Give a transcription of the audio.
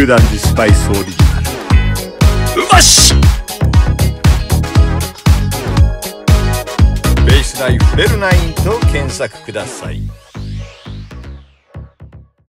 球団地スパイスオリジナル。うまし。ベース内フレルナインと検索ください。